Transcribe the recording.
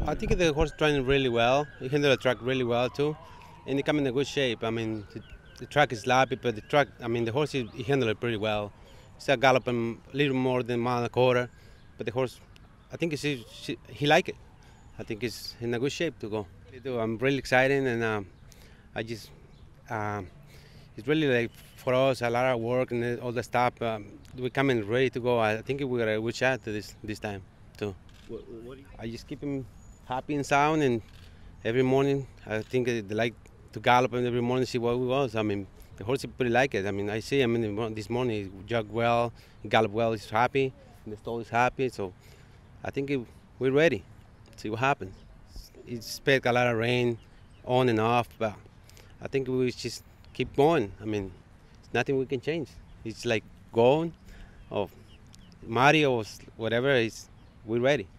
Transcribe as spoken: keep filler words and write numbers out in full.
I think the horse trained really well. He handled the track really well too, and he come in a good shape. I mean, the, the track is sloppy, but the track, I mean, the horse he, he handled it pretty well. He's a galloping a little more than a mile and a quarter, but the horse, I think he he, he like it. I think he's in a good shape to go. I'm really excited, and um, I just um, it's really like for us a lot of work and all the stuff. Um, we're coming ready to go. I think we got a good shot to this this time too. What, what do you... I just keep him happy and sound, and every morning I think they like to gallop him every morning, see what he was. I mean, the horse he pretty like it. I mean, I see him in the, this morning. He jogged well, he galloped well. He's happy, and the stall is happy. So I think it, we're ready. See what happens. It's expect a lot of rain, on and off, but I think we just keep going. I mean, it's nothing we can change. It's like going, or Mario or whatever. It's we're ready.